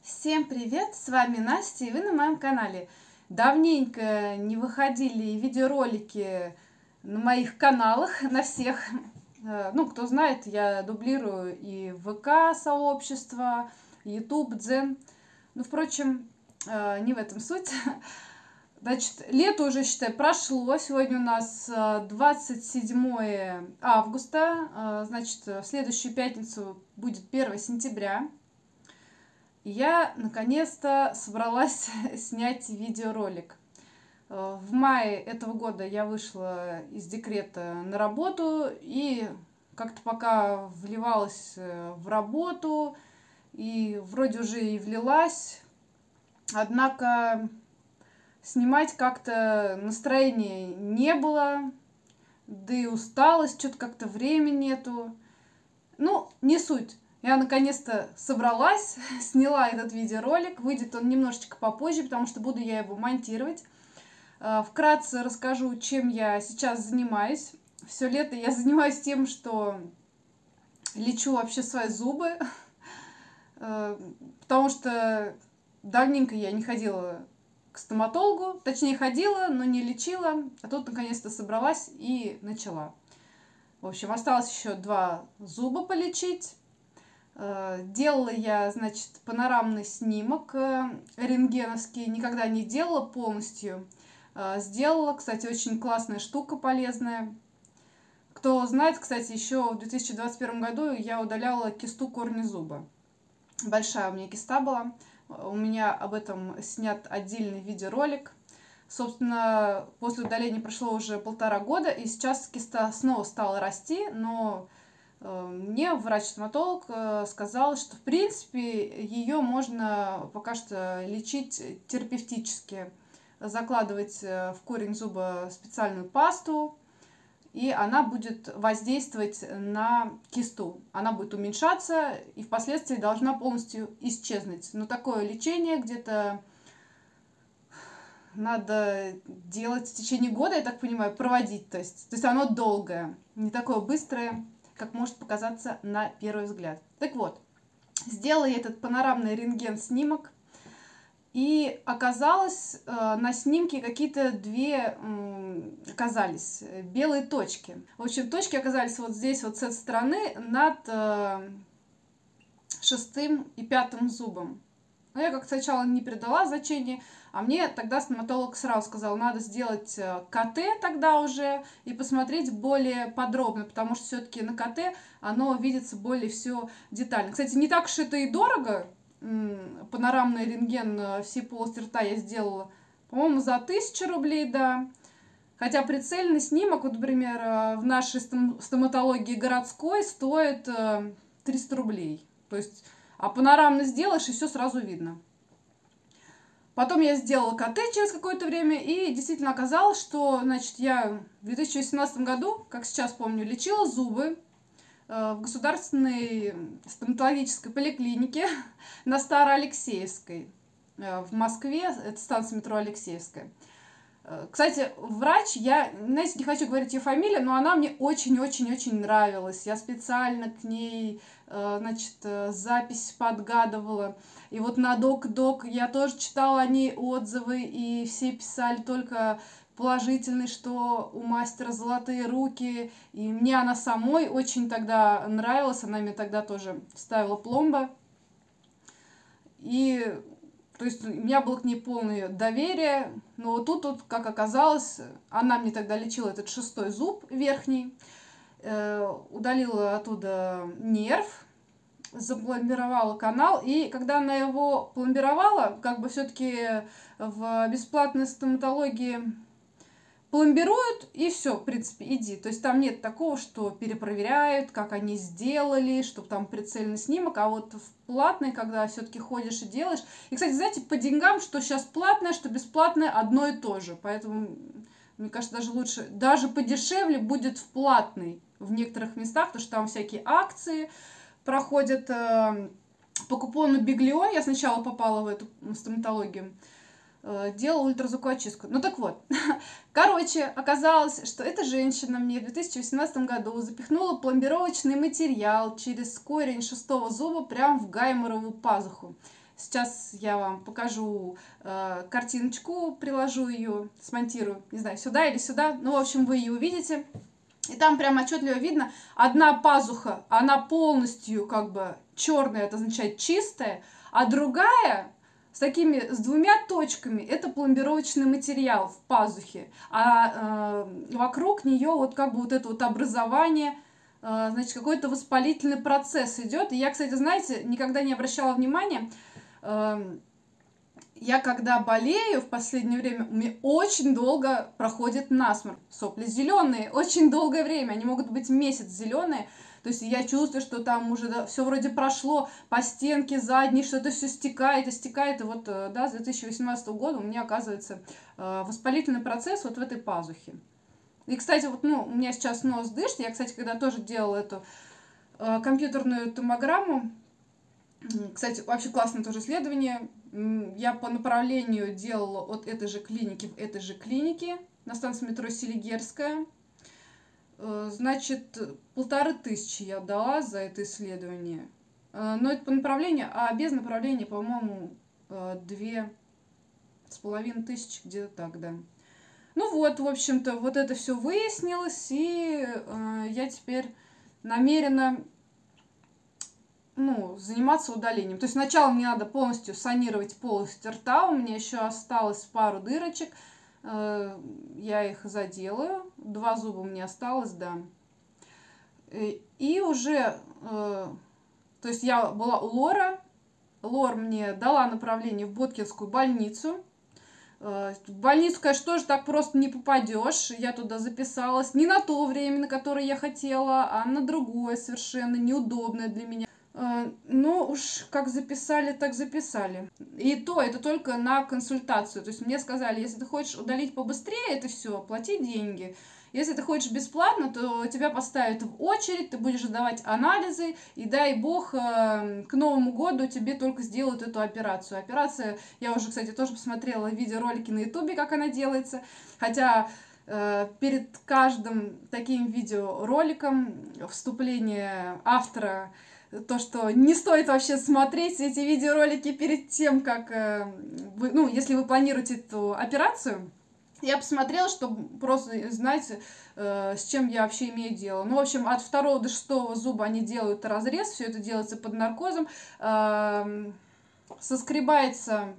Всем привет! С вами Настя, и вы на моем канале. Давненько не выходили видеоролики на моих каналах, на всех. Ну, кто знает, я дублирую и ВК-сообщество, YouTube, Дзен. Ну, впрочем, не в этом суть. Значит, лето уже, считай, прошло. Сегодня у нас 27 августа. Значит, в следующую пятницу будет 1 сентября. И я наконец-то собралась снять видеоролик. В мае этого года я вышла из декрета на работу и как-то пока вливалась в работу и вроде уже и влилась, однако снимать как-то настроения не было, да и усталость, что-то как-то времени нету. Ну, не суть. Я наконец-то собралась, сняла этот видеоролик. Выйдет он немножечко попозже, потому что буду я его монтировать. Вкратце расскажу, чем я сейчас занимаюсь. Все лето я занимаюсь тем, что лечу вообще свои зубы, потому что давненько я не ходила к стоматологу. Точнее, ходила, но не лечила. А тут наконец-то собралась и начала. В общем, осталось еще 2 зуба полечить. Делала я, значит, панорамный снимок рентгеновский, никогда не делала полностью. Сделала, кстати, очень классная штука, полезная. Кто знает, кстати, еще в 2021 году я удаляла кисту корня зуба. Большая у меня киста была. У меня об этом снят отдельный видеоролик. Собственно, после удаления прошло уже 1,5 года, и сейчас киста снова стала расти, но мне врач-стоматолог сказал, что в принципе ее можно пока что лечить терапевтически, закладывать в корень зуба специальную пасту, и она будет воздействовать на кисту. Она будет уменьшаться и впоследствии должна полностью исчезнуть. Но такое лечение где-то надо делать в течение года, я так понимаю, проводить. То есть оно долгое, не такое быстрое, как может показаться на первый взгляд. Так вот, сделала я этот панорамный рентген-снимок, и оказалось, на снимке какие-то 2 оказались белые точки. В общем, точки оказались вот здесь, вот с этой стороны, над 6 и 5 зубом. Но я как сначала не придала значения, а мне тогда стоматолог сразу сказал, надо сделать КТ тогда уже и посмотреть более подробно, потому что все-таки на КТ оно видится более все детально. Кстати, не так уж это и дорого. Панорамный рентген всей полости рта я сделала, по-моему, за 1000 рублей, да. Хотя прицельный снимок, вот, например, в нашей стоматологии городской стоит 300 рублей. То есть, а панорамный сделаешь, и все сразу видно. Потом я сделала КТ через какое-то время, и действительно оказалось, что, значит, я в 2018 году, как сейчас помню, лечила зубы в государственной стоматологической поликлинике на Староалексеевской в Москве, это станция метро Алексеевская. Кстати, врач, я, знаете, не хочу говорить ее фамилию, но она мне очень-очень-очень нравилась. Я специально к ней, значит, запись подгадывала. И вот на Док я тоже читала о ней отзывы, и все писали только положительный, что у мастера золотые руки. И мне она самой очень тогда нравилась, она мне тогда тоже ставила пломбы. И то есть у меня было к ней полное доверие, но вот тут, как оказалось, она мне тогда лечила этот 6 зуб верхний, удалила оттуда нерв, запломбировала канал, и когда она его пломбировала, как бы все-таки в бесплатной стоматологии пломбируют, и все, в принципе, иди. То есть там нет такого, что перепроверяют, как они сделали, чтобы там прицельный снимок, а вот в платной, когда все-таки ходишь и делаешь. И, кстати, знаете, по деньгам, что сейчас платное, что бесплатное, одно и то же. Поэтому, мне кажется, даже лучше, даже подешевле будет в платной в некоторых местах, потому что там всякие акции проходят по купону Биглион. Я сначала попала в эту стоматологию, делала ультразвуковую очистку. Ну так вот, короче, оказалось, что эта женщина мне в 2018 году запихнула пломбировочный материал через корень 6 зуба прямо в гайморовую пазуху. Сейчас я вам покажу картиночку, приложу ее, смонтирую, не знаю, сюда или сюда. Ну, в общем, вы ее увидите. И там прям отчетливо видно, одна пазуха, она полностью как бы черная, это означает чистая, а другая с двумя точками, это пломбировочный материал в пазухе, а вокруг нее вот как бы вот это вот образование, значит, какой-то воспалительный процесс идет. И я, кстати, знаете, никогда не обращала внимания, я когда болею в последнее время, у меня очень долго проходит насморк. Сопли зеленые, очень долгое время, они могут быть месяц зеленые. То есть я чувствую, что там уже все вроде прошло, по стенке задней что-то все стекает и стекает. И вот да, с 2018 года у меня оказывается воспалительный процесс вот в этой пазухе. И, кстати, вот, ну, у меня сейчас нос дышит. Я, кстати, когда тоже делала эту компьютерную томограмму, кстати, вообще классное тоже исследование. Я по направлению делала от этой же клиники в этой же клинике на станции метро Селигерская. Значит, 1500 я дала за это исследование. Но это по направлению, а без направления, по-моему, 2500, где-то так, да. Ну вот, в общем-то, вот это все выяснилось, и я теперь намерена, ну, заниматься удалением. То есть сначала мне надо полностью санировать полость рта, у меня еще осталось пару дырочек, я их заделаю, 2 зуба у меня осталось, да. И уже, то есть я была у Лора, Лор мне дала направление в Боткинскую больницу. В больницу, конечно, тоже так просто не попадешь. Я туда записалась не на то время, на которое я хотела, а на другое, совершенно неудобное для меня. Ну уж как записали, так записали. И то, это только на консультацию. То есть мне сказали, если ты хочешь удалить побыстрее это все, плати деньги. Если ты хочешь бесплатно, то тебя поставят в очередь, ты будешь сдавать анализы, и дай бог, к Новому году тебе только сделают эту операцию. Операция, я уже, кстати, тоже посмотрела видеоролики на ютубе, как она делается, хотя перед каждым таким видеороликом вступление автора, то, что не стоит вообще смотреть эти видеоролики перед тем, как, ну, если вы планируете эту операцию. Я посмотрела, чтобы просто знать, с чем я вообще имею дело. Ну, в общем, от 2 до 6 зуба они делают разрез, все это делается под наркозом, соскребается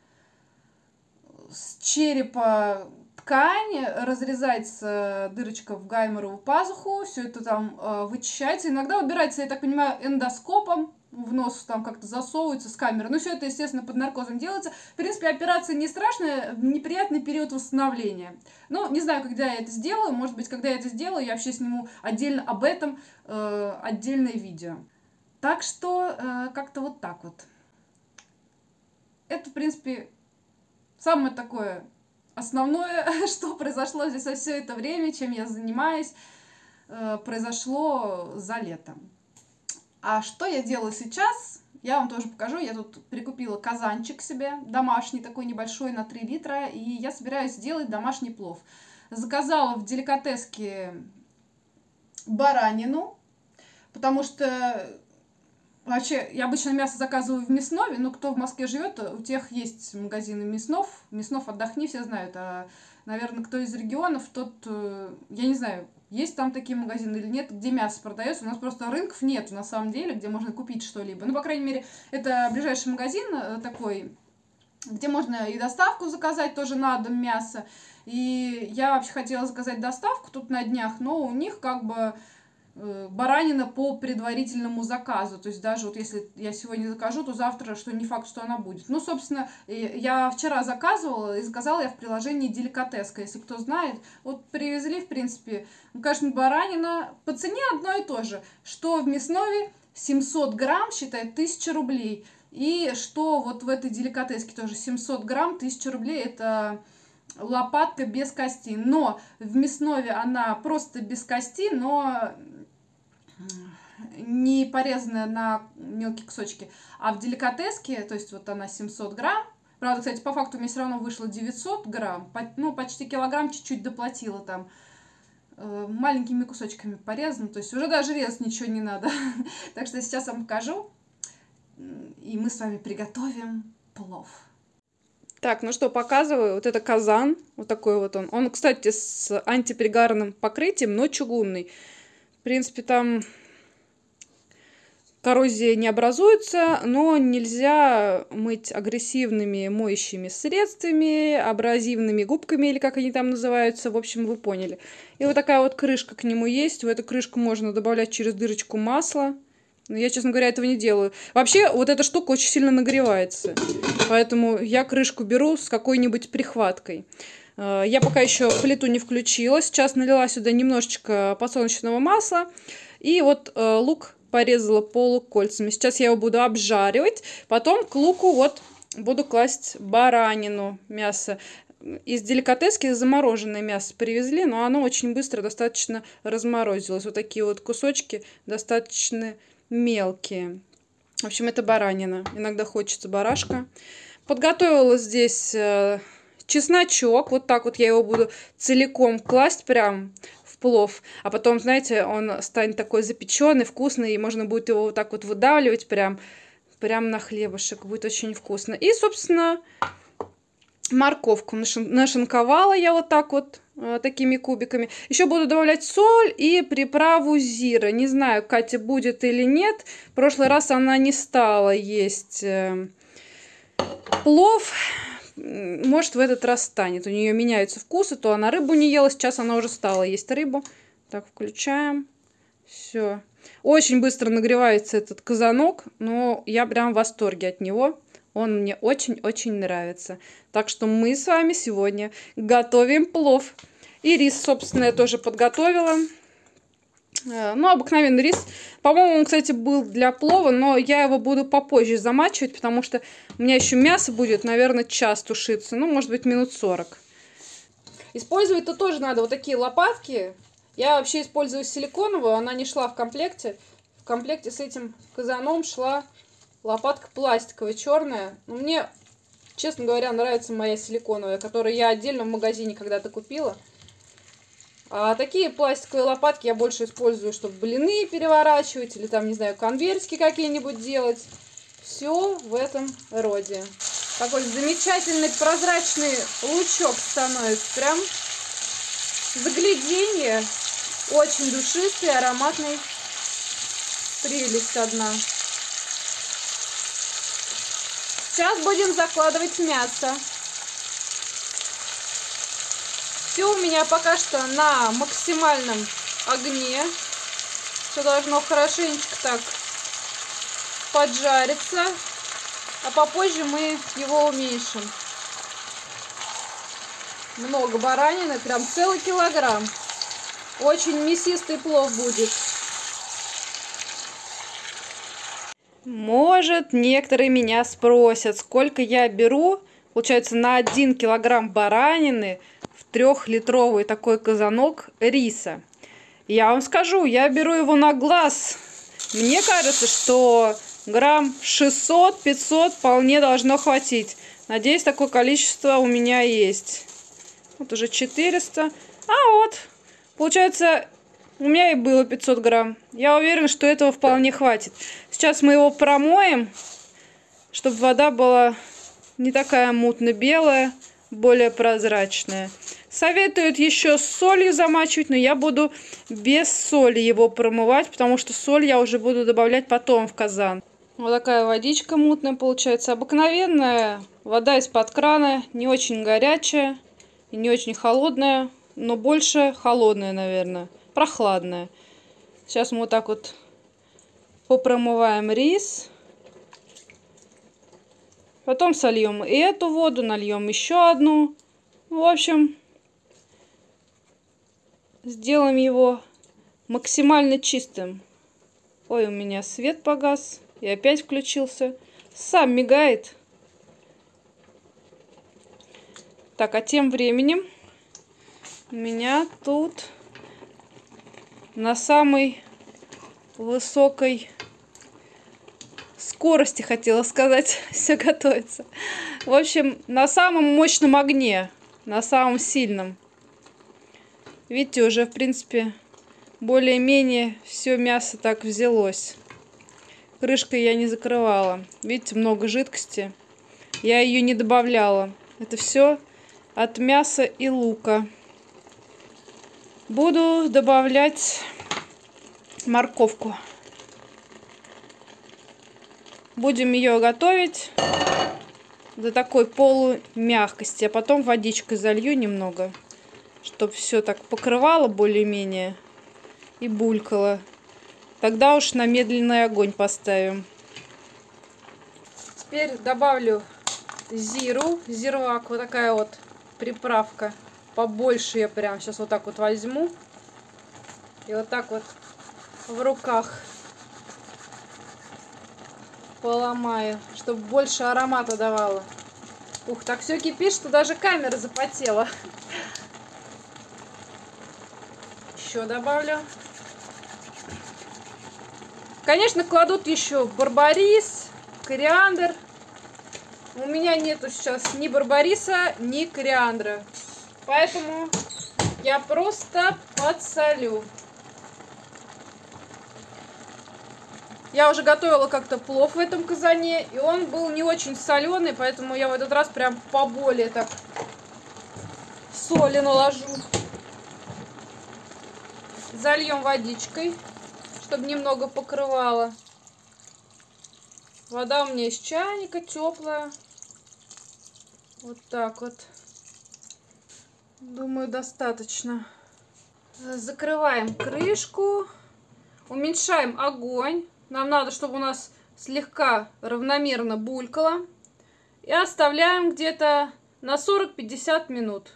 с черепа ткань, разрезается дырочка в гайморовую пазуху, все это там вычищается. Иногда убирается, я так понимаю, эндоскопом, в нос там как-то засовывается с камеры. Но все это, естественно, под наркозом делается. В принципе, операция не страшная, неприятный период восстановления. Ну, не знаю, когда я это сделаю. Может быть, когда я это сделаю, я вообще сниму отдельно об этом отдельное видео. Так что как-то вот так вот. Это, в принципе, самое такое основное, что произошло здесь за все это время, чем я занимаюсь, произошло за лето. А что я делаю сейчас, я вам тоже покажу. Я тут прикупила казанчик себе, домашний такой небольшой, на 3 литра, и я собираюсь сделать домашний плов. Заказала в деликатеске баранину, потому что вообще я обычно мясо заказываю в Мяснове, но кто в Москве живет, у тех есть магазины Мяснов. Мяснов отдохни, все знают. А, наверное, кто из регионов, тот, я не знаю, есть там такие магазины или нет, где мясо продается. У нас просто рынков нет на самом деле, где можно купить что-либо. Ну, по крайней мере, это ближайший магазин такой, где можно и доставку заказать тоже на дом мясо. И я вообще хотела заказать доставку тут на днях, но у них как бы баранина по предварительному заказу. То есть даже вот если я сегодня закажу, то завтра, что не факт, что она будет. Ну, собственно, я вчера заказывала, и заказала я в приложении Деликатеска, если кто знает. Вот привезли, в принципе, ну, конечно, баранина по цене одно и то же. Что в Мяснове 700 грамм, считай, 1000 рублей. И что вот в этой Деликатеске тоже 700 грамм, 1000 рублей, это лопатка без кости. Но в Мяснове она просто без кости, но не порезанная на мелкие кусочки. А в деликатеске, то есть вот она 700 грамм. Правда, кстати, по факту мне все равно вышло 900 грамм. Ну, почти килограмм, чуть-чуть доплатила там. Маленькими кусочками порезано. То есть уже даже резать ничего не надо. Так что сейчас вам покажу. и мы с вами приготовим плов. Так, ну что, показываю. Вот это казан. Вот такой вот он. Он, кстати, с антипригарным покрытием, но чугунный. В принципе, там коррозия не образуется, но нельзя мыть агрессивными моющими средствами, абразивными губками, или как они там называются. В общем, вы поняли. И вот такая вот крышка к нему есть. В эту крышку можно добавлять через дырочку масло. Но я, честно говоря, этого не делаю. Вообще, вот эта штука очень сильно нагревается. Поэтому я крышку беру с какой-нибудь прихваткой. Я пока еще плиту не включила. Сейчас налила сюда немножечко подсолнечного масла. И вот лук порезала полукольцами. Сейчас я его буду обжаривать. Потом к луку вот буду класть баранину, мясо. Из деликатески замороженное мясо привезли, но оно очень быстро достаточно разморозилось. Вот такие вот кусочки достаточно мелкие. В общем, это баранина. Иногда хочется барашка. Подготовила здесь чесночок. Вот так вот я его буду целиком класть прям в плов. А потом, знаете, он станет такой запеченный, вкусный. И можно будет его вот так вот выдавливать прям на хлебушек. Будет очень вкусно. И, собственно, морковку нашинковала я вот так вот такими кубиками. Еще буду добавлять соль и приправу зира. Не знаю, Катя будет или нет. В прошлый раз она не стала есть плов. Может, в этот раз станет. У нее меняются вкусы. То она рыбу не ела, сейчас она уже стала есть рыбу. Так, включаем. Все. Очень быстро нагревается этот казанок, но я прям в восторге от него. Он мне очень-очень нравится. Так что мы с вами сегодня готовим плов. И рис, собственно, я тоже подготовила. Ну, обыкновенный рис. По-моему, он, кстати, был для плова, но я его буду попозже замачивать, потому что у меня еще мясо будет, наверное, час тушиться. Ну, может быть, минут 40. Использовать-то тоже надо вот такие лопатки. Я вообще использую силиконовую, она не шла в комплекте. В комплекте с этим казаном шла лопатка пластиковая, черная. Мне, честно говоря, нравится моя силиконовая, которую я отдельно в магазине когда-то купила. А такие пластиковые лопатки я больше использую, чтобы блины переворачивать или там, не знаю, конвертики какие-нибудь делать. Все в этом роде. Такой замечательный прозрачный лучок становится. Прям загляденье. Очень душистый, ароматный. Прелесть одна. Сейчас будем закладывать мясо. Все у меня пока что на максимальном огне. Все должно хорошенечко так поджариться. А попозже мы его уменьшим. Много баранины, прям целый килограмм. Очень мясистый плов будет. Может, некоторые меня спросят, сколько я беру, получается, на 1 килограмм баранины в 3-литровый такой казанок риса. Я вам скажу, я беру его на глаз. Мне кажется, что грамм 600-500 вполне должно хватить. Надеюсь, такое количество у меня есть. Вот уже 400. А вот, получается, у меня и было 500 грамм. Я уверена, что этого вполне хватит. Сейчас мы его промоем, чтобы вода была не такая мутно-белая, более прозрачная. Советуют еще с солью замачивать, но я буду без соли его промывать, потому что соль я уже буду добавлять потом в казан. Вот такая водичка мутная получается. Обыкновенная вода из-под крана, не очень горячая и не очень холодная, но больше холодная, наверное. Прохладная. Сейчас мы вот так вот попромываем рис. Потом сольем эту воду, нальем еще одну. В общем, сделаем его максимально чистым. Ой, у меня свет погас и опять включился. Сам мигает. Так, а тем временем у меня тут на самой высокой скорости, хотела сказать, все готовится. В общем, на самом мощном огне, на самом сильном. Видите, уже, в принципе, более-менее все мясо так взялось. крышкой я не закрывала. Видите, много жидкости. Я ее не добавляла. Это все от мяса и лука. Буду добавлять морковку. Будем ее готовить до такой полумягкости, а потом водичкой залью немного, чтобы все так покрывало более-менее и булькало. Тогда уж на медленный огонь поставим. Теперь добавлю зиру, зирвак, вот такая вот приправка. Побольше я прям сейчас вот так вот возьму и вот так вот в руках поломаю, чтобы больше аромата давало. Ух, так все кипит, что даже камера запотела. Еще добавлю. Конечно, кладут еще барбарис, кориандр. У меня нету сейчас ни барбариса, ни кориандра. Поэтому я просто подсолю. Я уже готовила как-то плов в этом казане, и он был не очень соленый, поэтому я в этот раз прям поболее так соли наложу. Зальем водичкой, чтобы немного покрывало. Вода у меня из чайника теплая. Вот так вот. Думаю, достаточно. Закрываем крышку. Уменьшаем огонь. Нам надо, чтобы у нас слегка равномерно булькало. И оставляем где-то на 40-50 минут.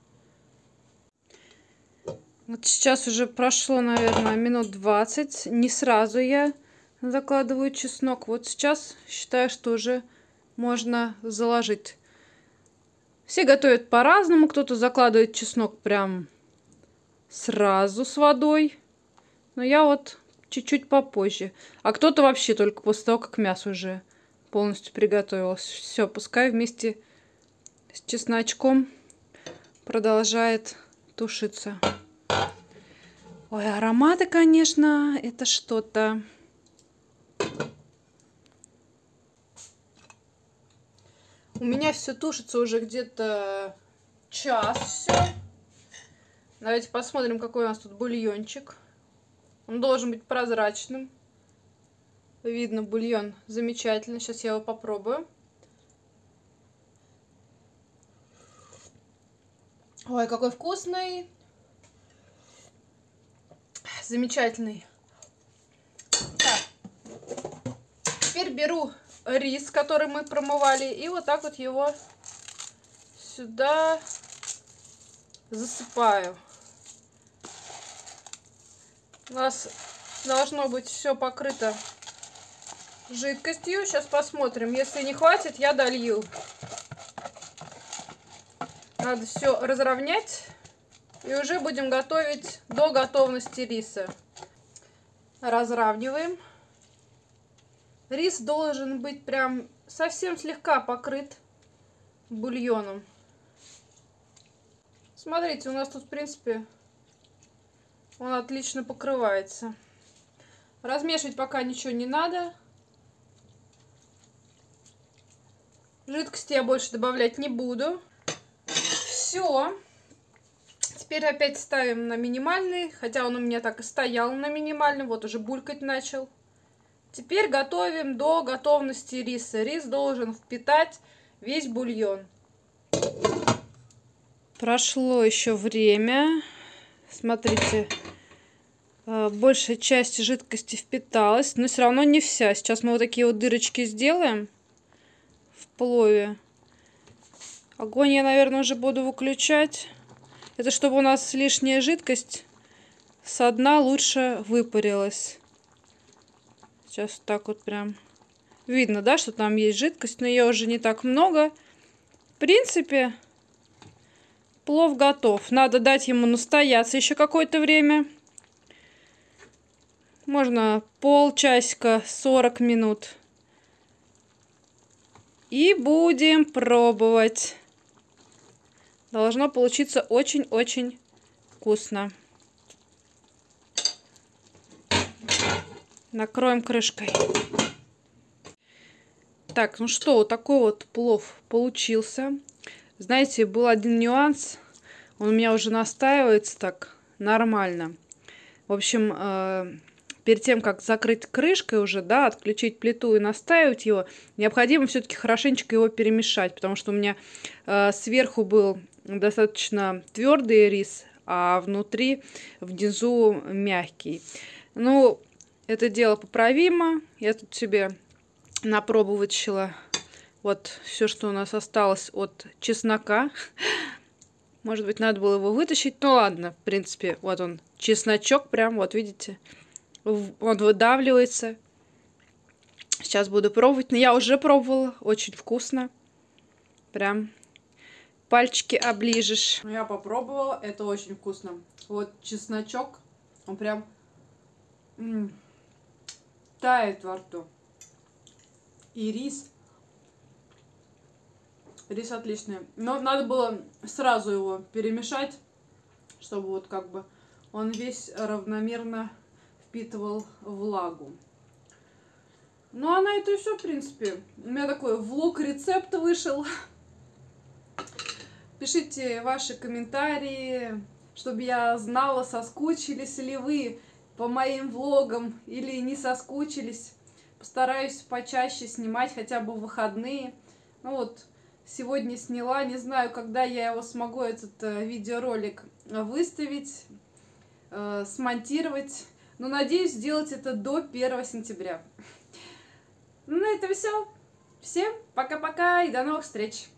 Вот сейчас уже прошло, наверное, минут 20. Не сразу я закладываю чеснок. Вот сейчас считаю, что уже можно заложить. Все готовят по-разному. Кто-то закладывает чеснок прям сразу с водой. Но я вот чуть-чуть попозже. А кто-то вообще только после того, как мясо уже полностью приготовилось. Все, пускай вместе с чесночком продолжает тушиться. Ой, ароматы, конечно, это что-то. У меня все тушится уже где-то час все. Давайте посмотрим, какой у нас тут бульончик. Он должен быть прозрачным. Видно, бульон замечательно. Сейчас я его попробую. Ой, какой вкусный. Замечательный. Так. Теперь беру рис, который мы промывали, и вот так вот его сюда засыпаю. У нас должно быть все покрыто жидкостью. Сейчас посмотрим. Если не хватит, я долью. Надо все разровнять. И уже будем готовить до готовности риса. Разравниваем. Рис должен быть прям совсем слегка покрыт бульоном. Смотрите, у нас тут, в принципе, он отлично покрывается. Размешивать пока ничего не надо. Жидкости я больше добавлять не буду. Все. Теперь опять ставим на минимальный. Хотя он у меня так и стоял на минимальном. Вот уже булькать начал. Теперь готовим до готовности риса. Рис должен впитать весь бульон. Прошло еще время. Смотрите. Большая часть жидкости впиталась. Но все равно не вся. Сейчас мы вот такие вот дырочки сделаем в плове. Огонь я, наверное, уже буду выключать. Это чтобы у нас лишняя жидкость со дна лучше выпарилась. Сейчас так вот прям видно, да, что там есть жидкость, но ее уже не так много. В принципе, плов готов. Надо дать ему настояться еще какое-то время. Можно полчасика, 40 минут. И будем пробовать. Должно получиться очень-очень вкусно. Накроем крышкой. Так, ну что, вот такой вот плов получился. Знаете, был один нюанс. Он у меня уже настаивается так нормально. В общем, перед тем, как закрыть крышкой уже, да, отключить плиту и настаивать его, необходимо все-таки хорошенечко его перемешать, потому что у меня сверху был достаточно твердый рис, а внутри, внизу мягкий. Ну, это дело поправимо. Я тут себе на пробу вытащила вот все, что у нас осталось от чеснока. Может быть, надо было его вытащить. Ну ладно, в принципе, вот он, чесночок прям, вот видите. Он выдавливается. Сейчас буду пробовать. Но я уже пробовала. Очень вкусно. Прям пальчики оближешь. Я попробовала. Это очень вкусно. Вот чесночок. Он прям тает во рту. И рис. Рис отличный. Но надо было сразу его перемешать, чтобы вот как бы он весь равномерно впитывал влагу. Ну а на это и все, в принципе. У меня такой влог-рецепт вышел. Пишите ваши комментарии, чтобы я знала, соскучились ли вы по моим влогам или не соскучились. Постараюсь почаще снимать, хотя бы в выходные. Ну вот, сегодня сняла. Не знаю, когда я его смогу, этот видеоролик, выставить, смонтировать. Но надеюсь сделать это до 1 сентября. Ну, на этом все. Всем пока-пока и до новых встреч.